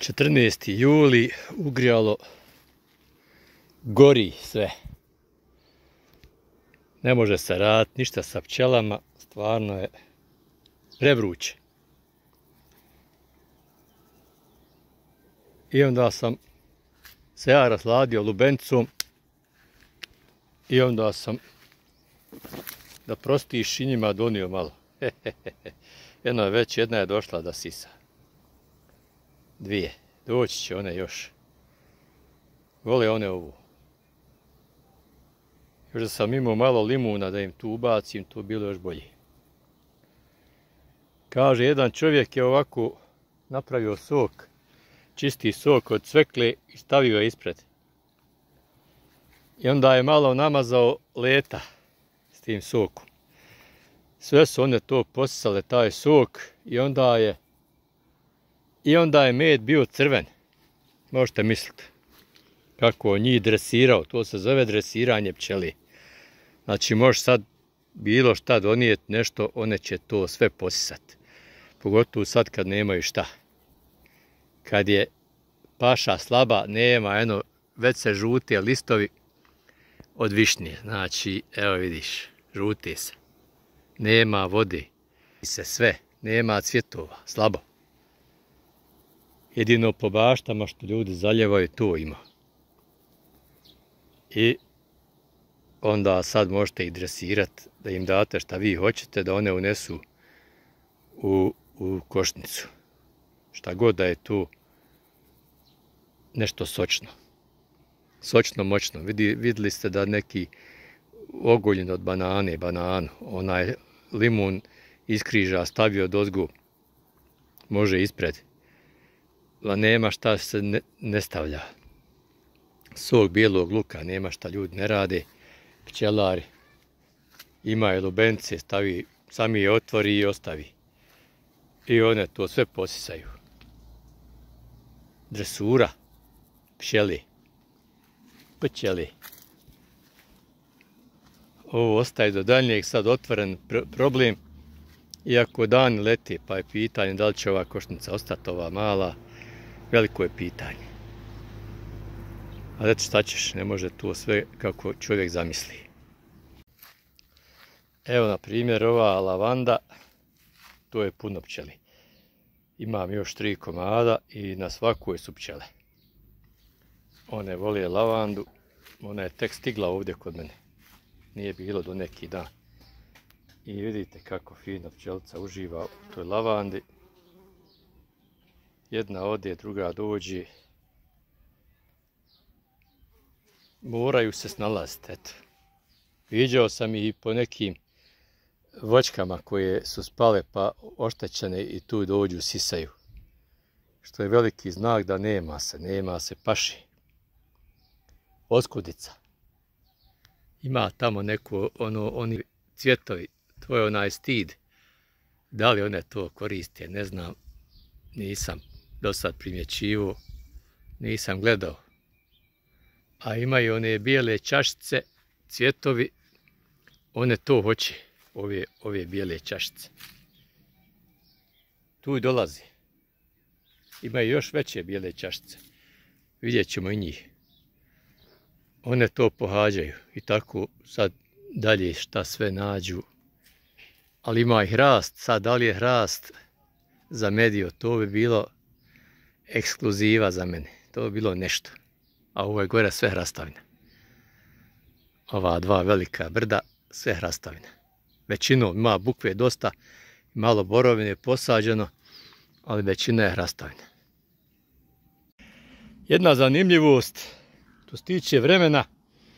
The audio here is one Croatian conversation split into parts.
14. juli, ugrijalo, gori sve. Ne može se raditi ništa sa pčelama, stvarno je prevruće. I onda sam se ja rasladio lubencom i onda sam da prostiš i njima donio malo. Jedna je došla da sisa. Dvije. Doći će one još. Vole one ovu. Još da sam imao malo limuna da im tu ubacim, to bilo još bolje. Kaže, jedan čovjek je ovako napravio sok, čisti sok od cvekle i stavio je ispred. I onda je malo namazao leta s tim sokom. Sve su one to posisale, taj sok, i onda je med bio crven. Možete misliti kako on njih dresirao, to se zove dresiranje pčeli. Znači možeš sad bilo šta donijeti nešto, one će to sve posisati. Pogotovo sad kad nemaju šta. Kad je paša slaba, nema, već se žute listovi od višnje. Znači, evo vidiš, žute se. Nema vode, se sve, nema cvjetova, slabo. Jedino po baštama što ljudi zaljevaju, to ima. I onda sad možete ih dresirati, da im date šta vi hoćete, da one unesu u košnicu. Šta god da je tu nešto sočno. Sočno, moćno. Vidjeli ste da neki oguljen od bananu, onaj limun iskriža, stavio dozgu, može ispred. A nema šta se ne stavlja. Sok bijelog luka, nema šta ljudi ne rade. Pčelari imaju lubence, stavi, sami je otvori i ostavi. I one to sve posisaju. Dresura, pčeli. Ovo ostaje do daljnjeg, sad otvoren problem. Iako dan leti, pa je pitanje da li će ova košnica ostati, ova mala. Veliko je pitanje. Ali eto šta ćeš, ne može to sve kako čovjek zamisli. Evo na primjer ova lavanda, to je puno pčeli. Imam još 3 komada i na svakoj su pčele. One vole lavandu, ona je tek stigla ovdje kod mene. Nije bilo do neki dan. I vidite kako fina pčelica uživa u toj lavandi. Jedna ode, druga dođe. Moraju se snalaziti, eto. Viđao sam i po nekim voćkama koje su spale pa oštećene i tu dođu, sisaju. Što je veliki znak da nema se paši. Oskudica. Ima tamo neko, oni cvjetovi, to je onaj stid. Da li one to koriste, ne znam, nisam do sad primjećivo, nisam gledao. A imaju one bijele čašice, cvjetovi, one to hoće, ove bijele čašice. Tu dolazi. Imaju još veće bijele čašice. Vidjet ćemo i njih. One to pohađaju i tako sad dalje šta sve nađu. Ali ima i hrast, sad da li je hrast zamedio, to bi bilo ekskluziva za mene. To bi bilo nešto. A ovo je gore sve hrastavina. Ova 2 velika brda, sve hrastavina. Većinom ima bukve dosta, malo borovine posađeno, ali većina je hrastavina. Jedna zanimljivost, što se tiče vremena,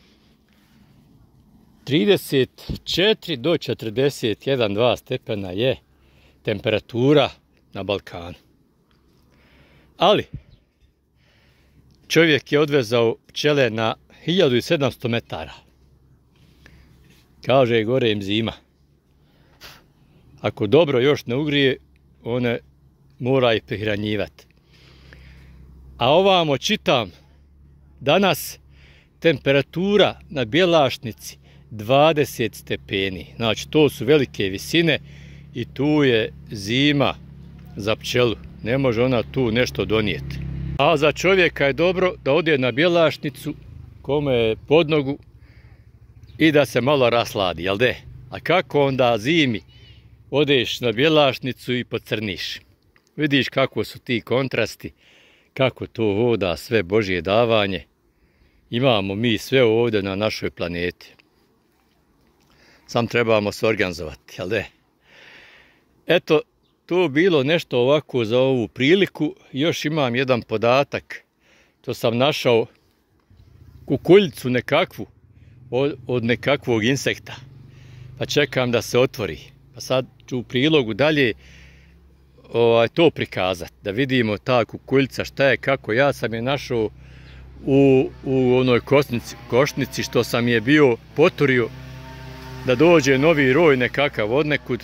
34 do 41-2 stepena je temperatura na Balkanu. Ali, čovjek je odvezao pčele na 1700 metara. Kaže, gore im zima. Ako dobro još ne ugrije, one mora ih prihranjivati. A ovamo čitam, danas temperatura na Bjelašnici 20 stepeni. Znači, to su velike visine i tu je zima za pčelu. Ne može ona tu nešto donijeti. A za čovjeka je dobro da ode na Bjelašnicu, kome je pod nogu, i da se malo rasladi, jel de? A kako onda zimi odeš na Bjelašnicu i pocrniš? Vidiš kako su ti kontrasti, kako to voda, sve Božje davanje. Imamo mi sve ovdje na našoj planeti. Sam trebamo se organizovati, jel de? Eto, to bilo nešto ovako za ovu priliku. Još imam jedan podatak. To sam našao kukuljicu nekakvu od nekakvog insekta. Pa čekam da se otvori. Pa sad ću u prilogu dalje to prikazati. Da vidimo ta kukuljica šta je, kako. Ja sam je našao u onoj košnici što sam je bio poturio da dođe novi roj nekakav odnekud.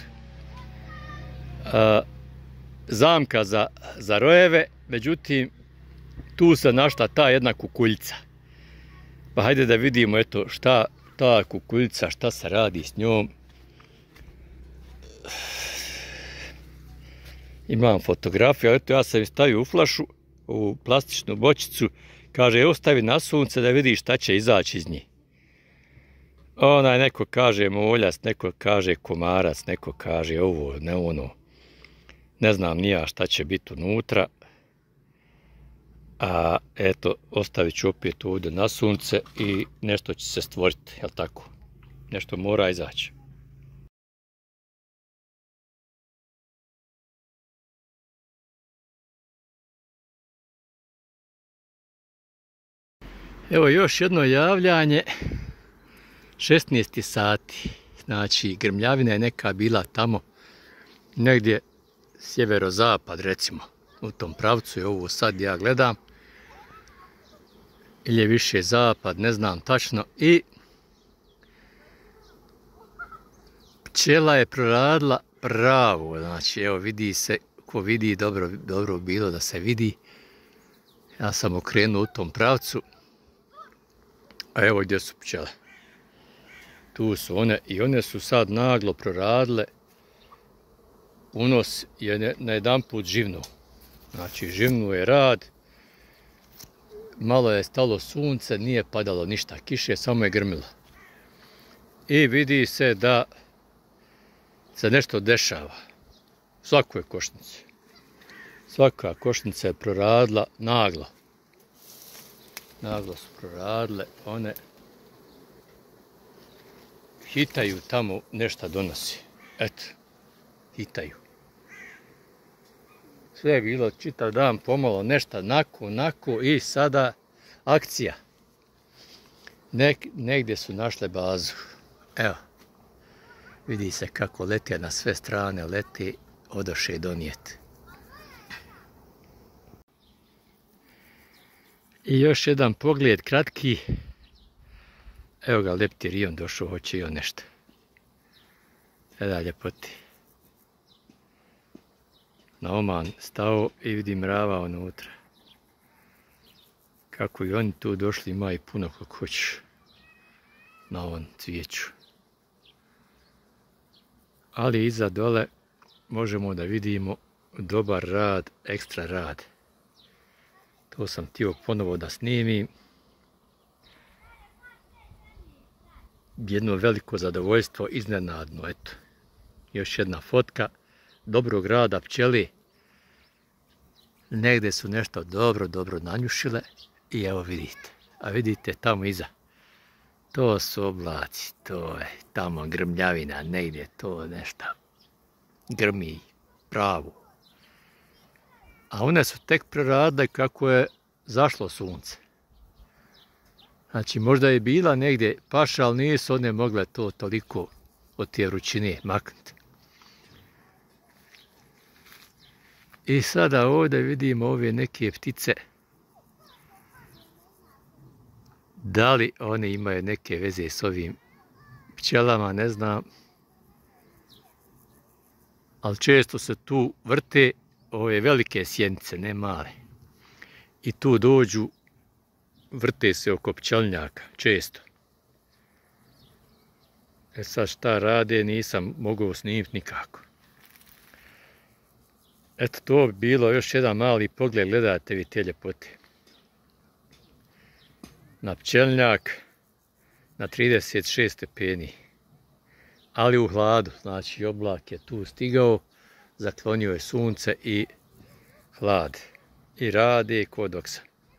Zamka za rojeve, međutim tu se našla ta jedna kukuljica. Pa hajde da vidimo eto šta ta kukuljica, šta se radi s njom. Imam fotografiju, eto ja sam je stavio u flašu, u plastičnu bočicu. Kaže, evo stavi na sunce da vidiš šta će izaći iz nje. Neko kaže moljas, neko kaže komarac, neko kaže ovo, ne ono. Ne znam ni ja šta će biti unutra. A eto, ostavit ću opet ovdje na sunce i nešto će se stvoriti, jel tako? Nešto mora izaći. Evo još jedno javljanje. 16 sati. Znači, grmljavina je neka bila tamo negdje sjeverozapad, recimo. U tom pravcu je ovo sad ja gledam. Ili je više zapad, ne znam tačno. I pčela je proradila pravo. Znači, evo vidi se, ko vidi, dobro bilo da se vidi. Ja sam okrenuo u tom pravcu. A evo gdje su pčele. Tu su one i one su sad naglo proradile. Unos je na jedan put živnuo. Znači živnuo je rad. Malo je stalo sunce, nije padalo ništa kiše, samo je grmilo. I vidi se da se nešto dešava. Svakoj košnici. Svaka košnica je proradila naglo. Naglo su proradile, one hitaju tamo, nešto donosi. Eto, hitaju. Sve je bilo čitav dan pomalo, nešto nako i sada akcija. Negdje su našle bazu. Evo, vidi se kako lete na sve strane, lete, odoše donijeti. I još jedan pogled kratki. Evo ga, leptirion došao, hoće i on nešto. Gleda ljepoti. Na oman stao i vidim mrava unutra. Kako i oni tu došli, ima i puno kako hoćeš. Na ovom cvijeću. Ali iza dole možemo da vidimo dobar rad, ekstra rad. To sam htio ponovo da snimim. Jedno veliko zadovoljstvo, iznenadno, eto. Još jedna fotka dobrog rada pčeli. Negdje su nešto dobro nanjušile i evo vidite. A vidite tamo iza. To su oblaci, to je tamo grmljavina, negdje to nešto grmi pravo. A one su tek proradile kako je zašlo sunce. Znači možda je bila negdje paša, ali nisu one mogle to toliko od te vrućine maknuti. I sada ovdje vidimo ove neke ptice. Da li one imaju neke veze s ovim pčelama, ne znam. Ali često se tu vrte ove velike sjenice, ne male. I tu dođu, vrte se oko pčelinjaka, često. E sad šta rade, nisam mogao snimiti nikako. Eto, to bi bilo još jedan mali pogled, gledajte vi te ljepote. Na pčelinjak na 36 stepeni, ali u hladu, znači oblak je tu stigao, zaklonio je sunce i hlad. I radi kod oksa.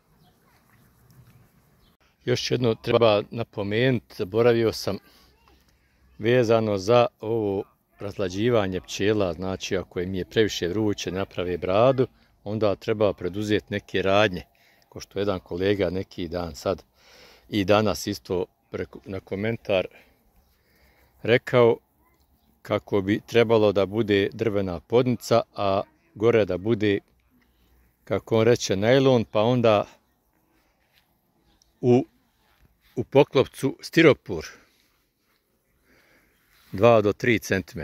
Još jedno treba napomenuti, zaboravio sam, vezano za ovo razlađivanje pčela, znači ako im je previše vruće, naprave bradu, onda treba preduzeti neke radnje, ko što jedan kolega neki dan sad i danas isto na komentar rekao kako bi trebalo da bude drvena podnica, a gore da bude, kako on reče, najlon, pa onda u poklopcu stiropor 2 do 3 cm.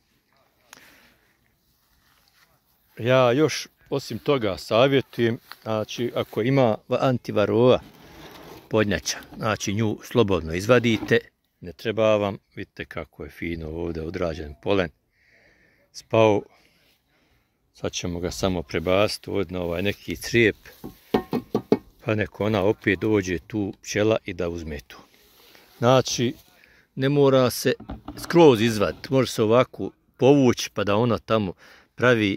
Ja još osim toga savjetujem, znači ako ima antivarova podnjača, znači nju slobodno izvadite, ne treba vam, vidite kako je fino ovdje odrađen polen spao. Sad ćemo ga samo prebaciti ovdje na ovaj neki crijep, pa neko ona opet dođe tu pčela i da uzme tu. Znači, ne mora se skroz izvaditi, može se ovako povući pa da ona tamo pravi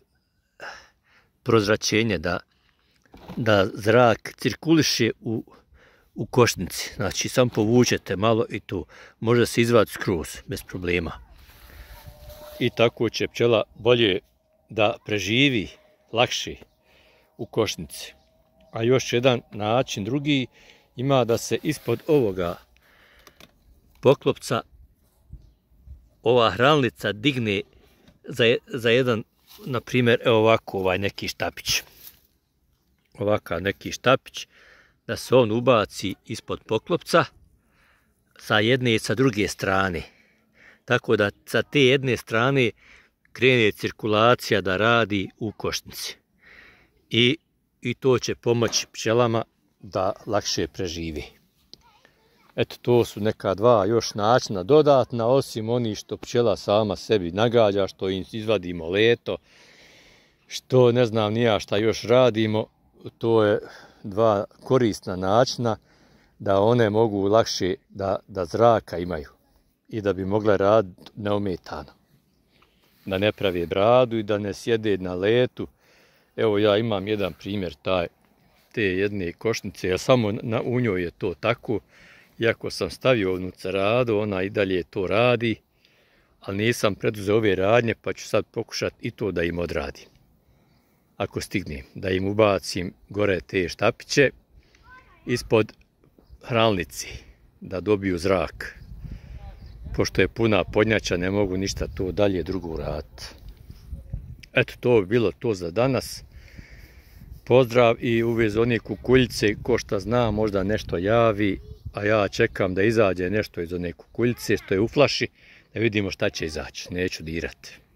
prozračenje, da zrak cirkuliše u košnici. Znači, samo povučete malo i to može se izvaditi skroz, bez problema. I tako će pčela bolje da preživi, lakše u košnici. A još jedan način drugi ima da se ispod ovoga poklopca ova hranlica digne za jedan, na primjer, evo ovako, ovaj neki štapić. Ovakav neki štapić, da se on ubaci ispod poklopca sa jedne i sa druge strane. Tako da sa te jedne strane krene cirkulacija da radi u košnici. I to će pomoći pčelama da lakše preživi. Eto, to su neka dva još načina dodatna, osim oni što pčela sama sebi nagađa, što im izvadimo leto, što ne znam ni ja šta još radimo. To je dva korisna načina da one mogu lakše da zraka imaju i da bi mogle raditi neometano. Da ne pravi bradu i da ne sjede na letu. Evo ja imam jedan primjer te jedne košnice, jer samo u njoj je to tako. Iako sam stavio onu ceradu, ona i dalje to radi, ali nisam preduzeo ove radnje, pa ću sad pokušati i to da im odradim. Ako stignem, da im ubacim gore te štapiće ispod hranlici, da dobiju zrak. Pošto je puna podnjača, ne mogu ništa to dalje drugo raditi. Eto, to bi bilo to za danas. Pozdrav i u vezi one kukuljice, ko šta zna, možda nešto javi, a ja čekam da izađe nešto iz one kukuljice što je u flaši, da vidimo šta će izaći, neću dirati.